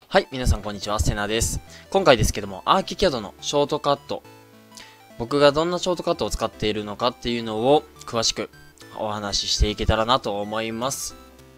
はい、皆さんこんにちは、セナです。今回ですけども、アーキキャドのショートカット。僕がどんなショートカットを使っているのかっていうのを詳しくお話ししていけたらなと思います。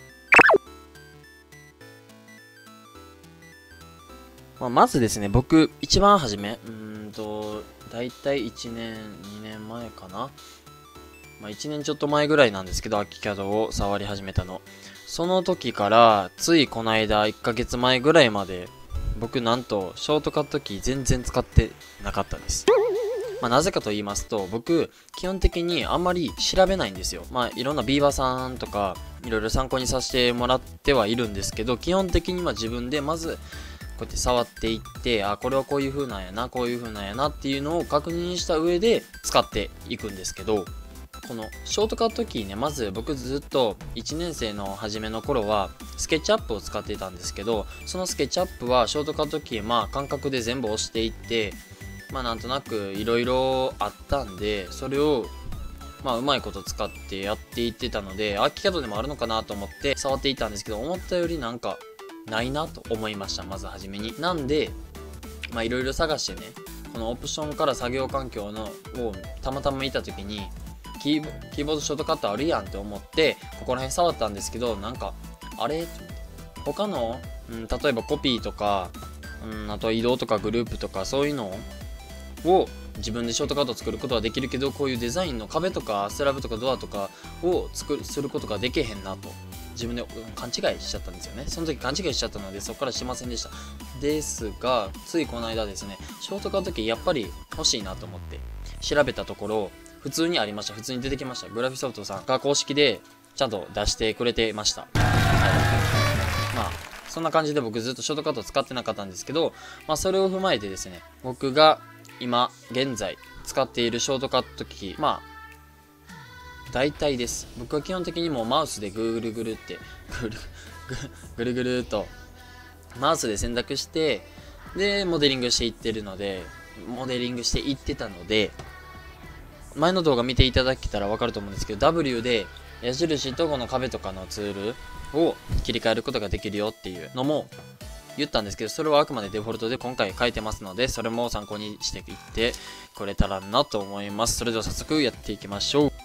まずですね、僕、一番初め、だいたい1年、2年前かな。1年ちょっと前ぐらいなんですけど、アーキキャドを触り始めたの。その時から、ついこの間、1ヶ月前ぐらいまで、僕なんと、ショートカットキー全然使ってなかったです。なぜかと言いますと、僕、基本的にあんまり調べないんですよ。いろんなビーバーさんとか、いろいろ参考にさせてもらってはいるんですけど、基本的には自分でまず、こうやって触っていって、これはこういう風なんやな、こういう風なんやなっていうのを確認した上で使っていくんですけど、このショートカットキーね、まず僕ずっと1年生の初めの頃はスケッチアップを使っていたんですけど、そのスケッチアップはショートカットキー感覚で全部押していって、なんとなくいろいろあったんで、それをうまいこと使ってやっていってたので、アーキキャドでもあるのかなと思って触っていたんですけど、思ったよりなんかないなと思いました。まず初めになんでいろいろ探してね、このオプションから作業環境のをたまたま見た時にキーボードショートカットあるやんって思ってここら辺触ったんですけど、なんかあれ他の、例えばコピーとか、あと移動とかグループとかそういうのを自分でショートカットを作ることはできるけど、こういうデザインの壁とかスラブとかドアとかをすることができへんなと自分で勘違いしちゃったんですよね。その時勘違いしちゃったのでそこからしませんでした。ですがついこの間ですね、ショートカットキーやっぱり欲しいなと思って調べたところ、普通にありました。普通に出てきました。グラフィソフトさんが公式でちゃんと出してくれてました。そんな感じで僕ずっとショートカットを使ってなかったんですけど、それを踏まえてですね、僕が今現在使っているショートカットキー、大体です。僕は基本的にもうマウスでぐるぐるってぐるぐるとマウスで選択してでモデリングしていってたので、前の動画見ていただけたら分かると思うんですけど、 W で矢印とこの壁とかのツールを切り替えることができるよっていうのも言ったんですけど、それはあくまでデフォルトで今回変えてますので、それも参考にしていってくれたらなと思います。それでは早速やっていきましょう。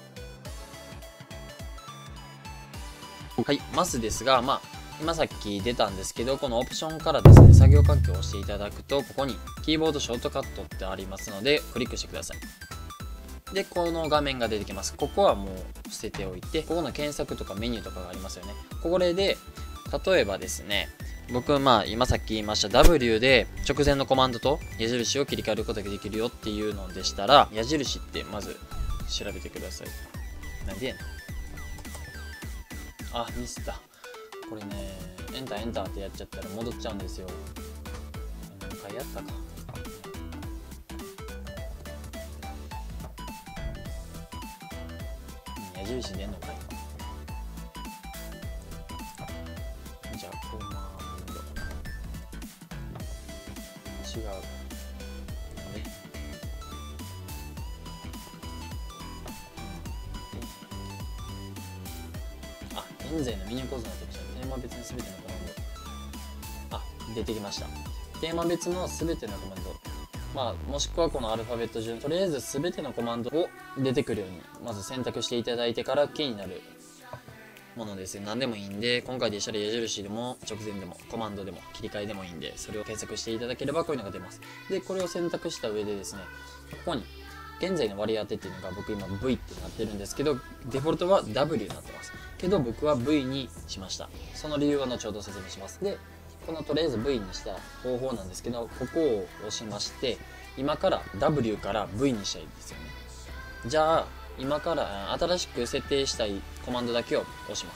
はい、まずですが、今さっき出たんですけど、このオプションからですね、作業環境を押していただくと、ここにキーボードショートカットってありますので、クリックしてください。で、この画面が出てきます。ここはもう捨てておいて、ここの検索とかメニューとかがありますよね。これで、例えばですね、僕今さっき言いました W で直前のコマンドと矢印を切り替えることができるよっていうのでしたら、矢印ってまず調べてください。なんでやねん。ミスった。これね、エンターエンターってやっちゃったら戻っちゃうんですよ。何回やったか。矢印出んのかい。じゃあコマンド違うね。現在のメニュー構造になってました。テーマ別のすべてのコマンド。出てきました。テーマ別のすべてのコマンド。もしくはこのアルファベット順、とりあえずすべてのコマンドを出てくるように、まず選択していただいてからキーになるものですよ。何でもいいんで、今回でしたら矢印でも直前でもコマンドでも切り替えでもいいんで、それを検索していただければこういうのが出ます。で、これを選択した上でですね、ここに現在の割り当てっていうのが僕今 V ってなってるんですけど、デフォルトは W になってますけど、僕は V にしました。その理由は後ほど説明します。で、このとりあえず V にした方法なんですけど、ここを押しまして、今から W から V にしたいんですよね。じゃあ今から新しく設定したいコマンドだけを押します。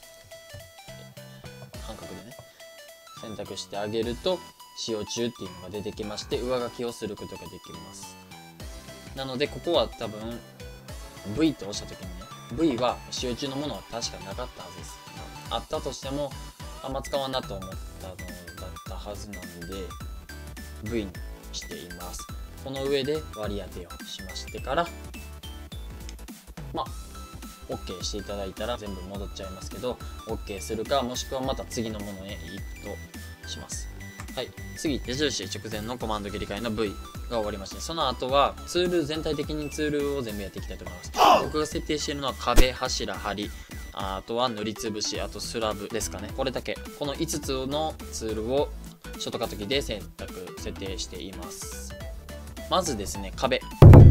半角でね選択してあげると使用中っていうのが出てきまして、上書きをすることができます。なのでここは多分 V と押した時にね、 V は使用中のものは確かなかったはずです。あったとしてもあんま使わんなと思ったのだったはずなので V にしています。この上で割り当てをしましてからOK していただいたら全部戻っちゃいますけど、 OK するか、もしくはまた次のものへ移動します。はい、次、矢印直前のコマンド切り替えの V が終わりまして、その後はツール、全体的にツールを全部やっていきたいと思います。僕が設定しているのは壁、柱、梁、あとは塗りつぶし、あとスラブですかね。これだけ。この5つのツールをショートカットキーで設定しています。まずですね、壁。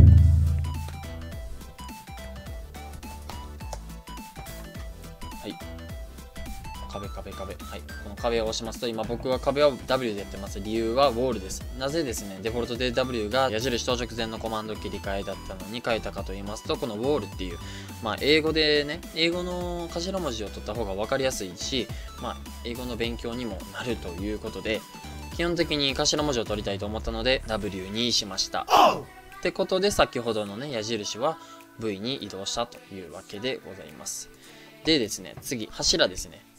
はい。壁。はい。この壁を押しますと、今僕は壁は W でやってます。理由はウォールです。なぜですね、デフォルトで W が矢印と直前のコマンド切り替えだったのに変えたかと言いますと、このウォールっていう、英語でね、英語の頭文字を取った方が分かりやすいし、英語の勉強にもなるということで、基本的に頭文字を取りたいと思ったので W にしました。ってことで、先ほどのね、矢印は V に移動したというわけでございます。でですね、次、柱ですね。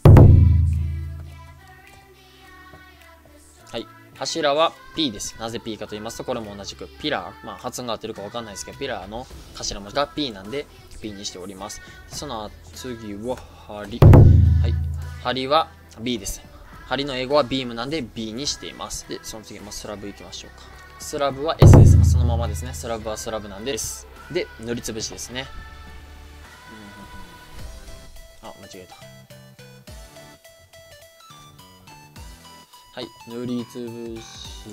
はい。柱は P です。なぜ P かと言いますと、これも同じくピラー。発音が合ってるかわかんないですけど、ピラーの頭文字が P なんで P にしております。その次は梁。はい。梁は B です。梁の英語はビームなんで B にしています。で、その次、スラブいきましょうか。スラブは S です。そのままですね。スラブはスラブなんで S。で、塗りつぶしですね。間違えた。はい、塗りつぶし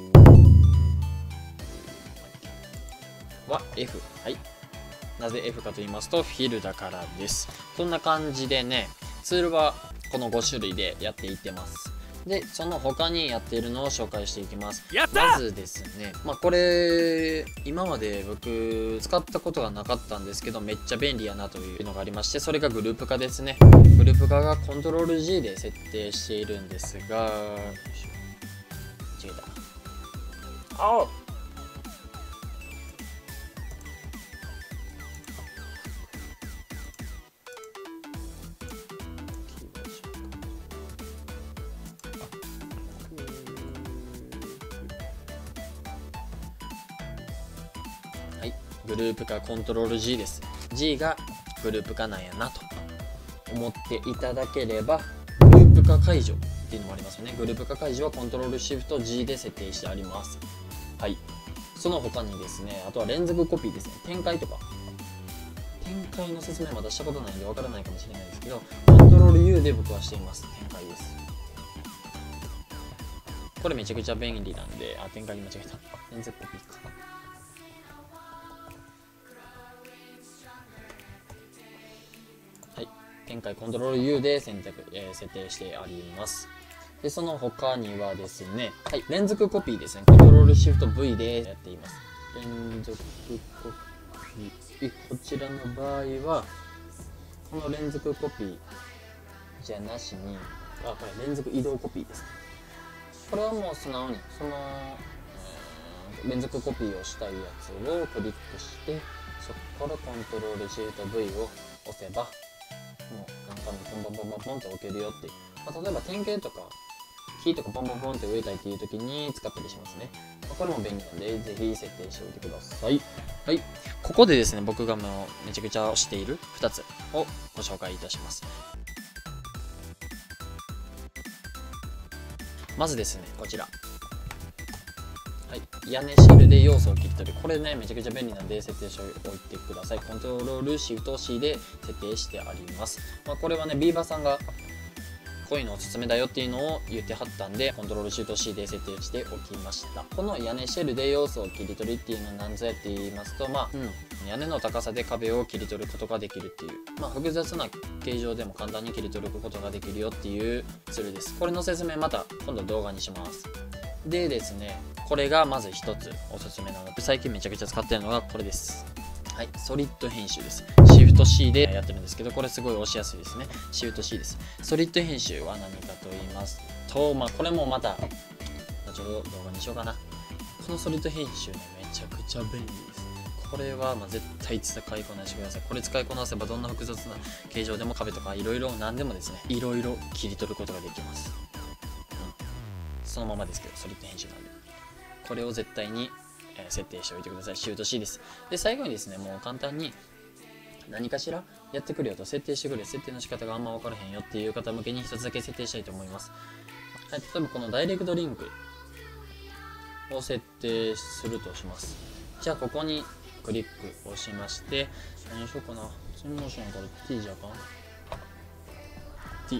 は F。はい。なぜ F かと言いますと、フィルだからです。こんな感じでね、ツールはこの5種類でやっていってます。で、その他にやっているのを紹介していきます。まずですね、これ、今まで僕使ったことがなかったんですけど、めっちゃ便利やなというのがありまして、それがグループ化ですね。グループ化がコントロール G で設定しているんですが、間違えた。あグループ化コントロール G です。G がグループ化なんやなと思っていただければ、グループ化解除っていうのもありますよね。グループ化解除はコントロールシフト G で設定してあります。はい。その他にですね、あとは連続コピーですね。展開とか。展開の説明まだしたことないんでわからないかもしれないですけど、コントロール U で僕はしています。展開です。これめちゃくちゃ便利なんで、展開に間違えた。連続コピーか。展開コントロール U で設定してあります。で、その他にはですね、はい、連続コピーですね。コントロールシフト V でやっています。連続コピー。こちらの場合は、この連続コピーじゃなしに、これ連続移動コピーですね。これはもう素直に、連続コピーをしたいやつをクリックして、そこからコントロールシフト V を押せば、もう簡単にポンポンポンポンと置けるよっていう、例えば点形とかキーとかポンポンポンって植えたいっていう時に使ったりしますね。これも便利なんでぜひ設定しておいてください。はい、ここでですね、僕がもうめちゃくちゃ推している2つをご紹介いたします。まずですね、こちら、はい、屋根シールで要素を切り取る。これね、めちゃくちゃ便利なんで設定しておいてください。コントロールシフト C で設定してあります。これはね、ビーバーさんがこういうのおすすめだよっていうのを言ってはったんで、コントロールシフト C で設定しておきました。この屋根シェルで要素を切り取りっていうのは何ぞやって言いますと、屋根の高さで壁を切り取ることができるっていう、複雑な形状でも簡単に切り取ることができるよっていうツールです。これの説明また今度動画にします。でですね、これがまず一つおすすめなので、最近めちゃくちゃ使ってるのがこれです。はい、ソリッド編集です。シフト C でやってるんですけど、これすごい押しやすいですね。シフト C です。ソリッド編集は何かと言いますと、これもまた、後ほど動画にしようかな。このソリッド編集ね、めちゃくちゃ便利です。これは絶対使いこなしてください。これ使いこなせばどんな複雑な形状でも壁とかいろいろ何でもですね、いろいろ切り取ることができます。そのままですけど、ソリッド編集なんで。これを絶対に設定しておいてください。シフト C です。で、最後にですね、もう簡単に何かしらやってくれよと、設定してくれ、設定の仕方があんま分からへんよっていう方向けに一つだけ設定したいと思います。 はい、例えばこのダイレクトリンクを設定するとします。じゃあここにクリックをしまして、何にしようかな。ツインモーションから T じゃあかん ?T。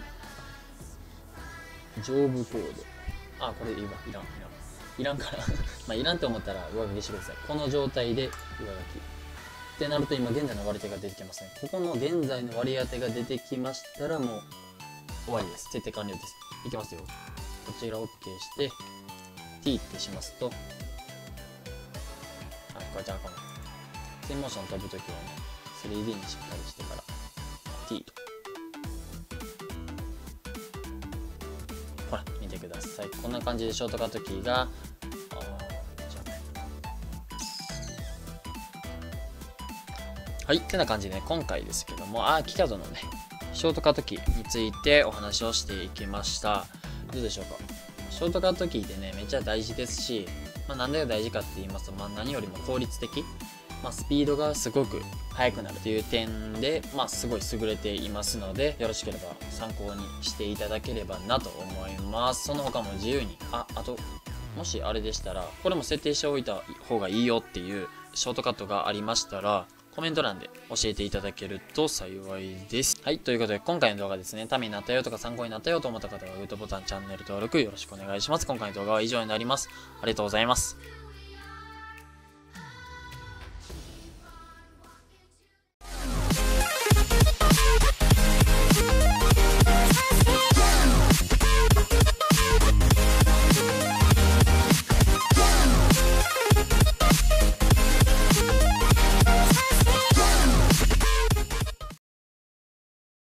上部コード。あ、これいいわ。いらんから。まあいらんと思ったら上書きしてください。この状態で上書き。ってなると今現在の割り当てが出てきますね。ここの現在の割り当てが出てきましたらもう終わりです。設定完了です。いきますよ。こちら OK して、T ってしますと、あ、これじゃあこのツインモーション飛ぶときはね、3D にしっかりしてから T と。ほら、見てください。こんな感じでショートカットキーが、はい、ってな感じで、ね、今回ですけども、キキャドのね、ショートカットキーについてお話をしていきました。どうでしょうか。ショートカットキーってね、めっちゃ大事ですし、なんで大事かって言いますと、何よりも効率的、スピードがすごく速くなるという点で、すごい優れていますので、よろしければ参考にしていただければなと思います。その他も自由に、あと、もしあれでしたら、これも設定しておいた方がいいよっていうショートカットがありましたら、コメント欄で教えていただけると幸いです。はい、ということで今回の動画ですね、ためになったよとか参考になったよと思った方はグッドボタン、チャンネル登録よろしくお願いします。今回の動画は以上になります。ありがとうございます。